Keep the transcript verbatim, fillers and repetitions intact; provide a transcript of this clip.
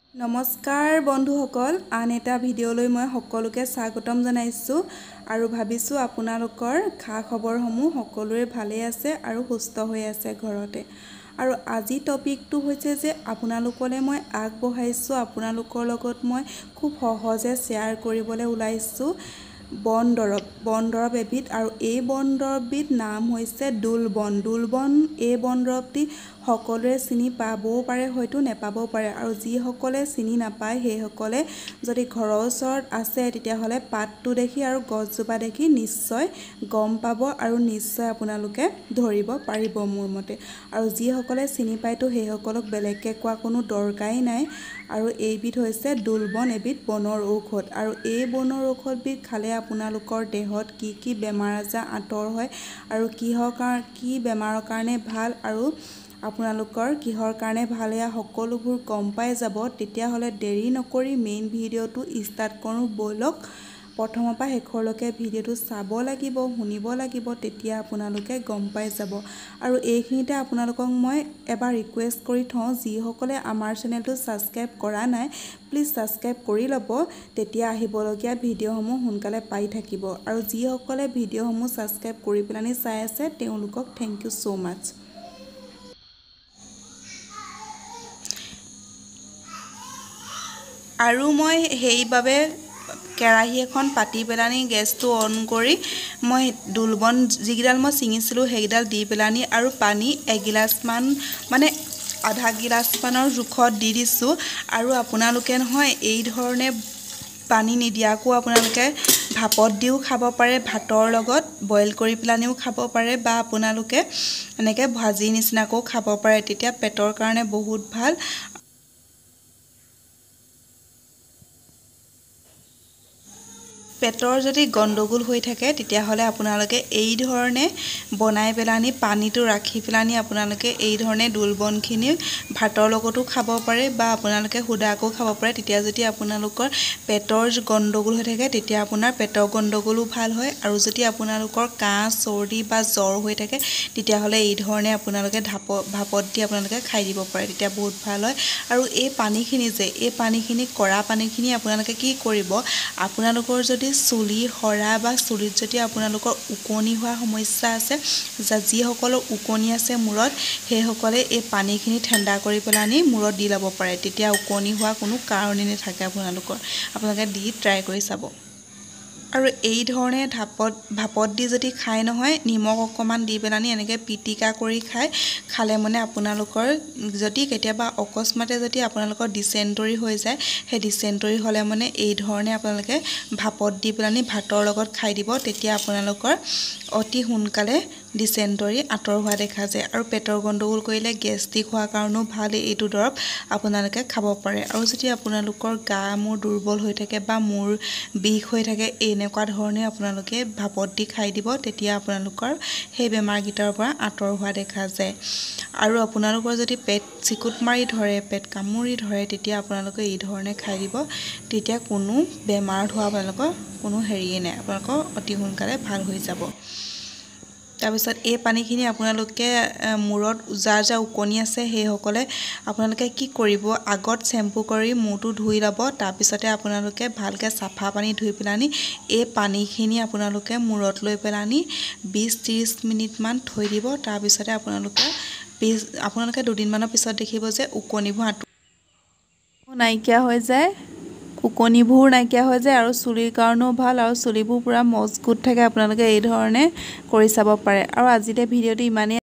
নমস্কাৰ বন্ধুসকল, আন এটা ভিডিঅ'লৈ মই সকলোকে স্বাগতম জনাইছোঁ আৰু ভাবিছোঁ আপোনালোকৰ খা খবৰসমূহ সকলোৰে ভালে আছে আৰু সুস্থ হৈ আছে ঘৰতে। আৰু আজি টপিকটো হৈছে যে আপোনালোকলৈ মই আগবঢ়াইছোঁ, আপোনালোকৰ লগত মই খুব সহজে শ্বেয়াৰ কৰিবলৈ ওলাইছোঁ বন দৰৱ বন দৰৱ এবিধ। আৰু এই বন দৰৱবিধ নাম হৈছে দোলবন। দোলবন এই বন দৰৱটি সকলোৱে চিনি পাবও পাৰে, হয়তো নেপাবও পাৰে। আৰু যিসকলে চিনি নাপায় সেইসকলে যদি ঘৰৰ ওচৰত আছে তেতিয়াহ'লে পাতটো দেখি আৰু গছজোপা দেখি নিশ্চয় গম পাব আৰু নিশ্চয় আপোনালোকে ধৰিব পাৰিব মোৰ মতে। আৰু যিসকলে চিনি পায়তো সেইসকলক বেলেগকৈ কোৱা কোনো দৰকাৰেই নাই। আৰু এইবিধ হৈছে দোলবন, এবিধ বনৰ ঔষধ। আৰু এই বনৰ ঔষধবিধ খালে আপোনালোকৰ দেহত কি কি বেমাৰ আজাৰ আঁতৰ হয় আৰু কিহৰ কাৰ কি বেমাৰৰ কাৰণে ভাল আৰু আপোনালোকৰ কিহৰ কাৰণে ভাল এয়া সকলোবোৰ গম পাই যাব। তেতিয়াহ'লে দেৰি নকৰি মেইন ভিডিঅ'টো ষ্টাৰ্ট কৰোঁ ব'লক। প্ৰথমৰ পৰা শেষৰলৈকে ভিডিঅ'টো চাব লাগিব, শুনিব লাগিব, তেতিয়া আপোনালোকে গম পাই যাব। আৰু এইখিনিতে আপোনালোকক মই এবাৰ ৰিকুৱেষ্ট কৰি থওঁ, যিসকলে আমাৰ চেনেলটো ছাবস্ক্ৰাইব কৰা নাই প্লিজ ছাবস্ক্ৰাইব কৰি ল'ব, তেতিয়া আহিবলগীয়া ভিডিঅ'সমূহ সোনকালে পাই থাকিব। আৰু যিসকলে ভিডিঅ'সমূহ ছাবস্ক্ৰাইব কৰি পেলানি চাই আছে তেওঁলোকক থেংক ইউ ছ' মাছ। আৰু মই সেইবাবে কেৰাহী এখন পাতি পেলানি গেছটো অন কৰি মই দোলবন যিকেইডাল মই ছিঙিছিলোঁ সেইকেইডাল দি পেলানি আৰু পানী এগিলাচমান মানে আধা গিলাচমানৰ জোখত দি দিছোঁ। আৰু আপোনালোকে নহয় এই ধৰণে পানী নিদিয়াকো আপোনালোকে ভাপত দিও খাব পাৰে, ভাতৰ লগত বইল কৰি পেলানিও খাব পাৰে, বা আপোনালোকে এনেকৈ ভাজি নিচিনাকৈও খাব পাৰে, তেতিয়া পেটৰ কাৰণে বহুত ভাল। পেটৰ যদি গণ্ডগোল হৈ থাকে তেতিয়াহ'লে আপোনালোকে এই ধৰণে বনাই পেলানি পানীটো ৰাখি পেলানি আপোনালোকে এই ধৰণে দোলবনখিনি ভাতৰ লগতো খাব পাৰে বা আপোনালোকে সুদাকৈও খাব পাৰে। তেতিয়া যদি আপোনালোকৰ পেটৰ গণ্ডগোল হৈ থাকে তেতিয়া আপোনাৰ পেটৰ গণ্ডগোলো ভাল হয়। আৰু যদি আপোনালোকৰ কাহ চৰ্দি বা জ্বৰ হৈ থাকে তেতিয়াহ'লে এই ধৰণে আপোনালোকে ধাপ ভাপত দি আপোনালোকে খাই দিব পাৰে, তেতিয়া বহুত ভাল হয়। আৰু এই পানীখিনি যে এই পানীখিনি কৰা পানীখিনি আপোনালোকে কি কৰিব, আপোনালোকৰ যদি চুলি সৰা বা চুলিত যদি আপোনালোকৰ ওকণি হোৱা সমস্যা আছে, যিসকলৰ ওকণি আছে মূৰত, সেইসকলে এই পানীখিনি ঠাণ্ডা কৰি পেলানি মূৰত দি ল'ব পাৰে, তেতিয়া ওকণি হোৱা কোনো কাৰণেই নাথাকে আপোনালোকৰ। আপোনালোকে দি ট্ৰাই কৰি চাব। আৰু এই ধৰণে ভাপত ভাপত দি যদি খাই নহয়, নিমখ অকণমান দি পেলানি এনেকৈ পিটিকা কৰি খাই খালে মানে আপোনালোকৰ যদি কেতিয়াবা অকস্মাতে যদি আপোনালোকৰ ডিচেণ্টৰী হৈ যায়, সেই ডিচেণ্টৰী হ'লে মানে এই ধৰণে আপোনালোকে ভাপত দি পেলানি ভাতৰ লগত খাই দিব, তেতিয়া আপোনালোকৰ অতি সোনকালে ডিচেণ্টৰী আঁতৰ হোৱা দেখা যায়। আৰু পেটৰ গণ্ডগোল কৰিলে গেষ্ট্ৰিক হোৱাৰ কাৰণেও ভাল এইটো দৰৱ, আপোনালোকে খাব পাৰে। আৰু যদি আপোনালোকৰ গা মূৰ দুৰ্বল হৈ থাকে বা মূৰ বিষ হৈ থাকে, এনেকুৱা ধৰণে আপোনালোকে ভাপত দি খাই দিব, তেতিয়া আপোনালোকৰ সেই বেমাৰকেইটাৰ পৰা আঁতৰ হোৱা দেখা যায়। আৰু আপোনালোকৰ যদি পেট চিকুট মাৰি ধৰে, পেট কামুৰি ধৰে, তেতিয়া আপোনালোকে এই ধৰণে খাই দিব, তেতিয়া কোনো বেমাৰত হোৱা আপোনালোকৰ কোনো হেৰিয়ে নাই, আপোনালোকৰ অতি সোনকালে ভাল হৈ যাব। তাৰপিছত এই পানীখিনি আপোনালোকে মূৰত যাৰ যাৰ ওকণি আছে সেইসকলে আপোনালোকে কি কৰিব, আগত চেম্পু কৰি মূৰটো ধুই ল'ব, তাৰপিছতে আপোনালোকে ভালকৈ চাফা পানী ধুই পেলানি এই পানীখিনি আপোনালোকে মূৰত লৈ পেলানি বিছ ত্ৰিছ মিনিটমান থৈ দিব। তাৰপিছতে আপোনালোকে পিছ আপোনালোকে দুদিনমানৰ পিছত দেখিব যে ওকণিবোৰ আঁতৰ নাইকিয়া হৈ যায়, ওকণিবোৰ নাইকিয়া হৈ যায় আৰু চুলিৰ কাৰণেও ভাল, আৰু চুলিবোৰ পূৰা মজবুত থাকে। আপোনালোকে এই ধৰণে কৰি চাব পাৰে। আৰু আজিলৈ ভিডিঅ'টো ইমানেই।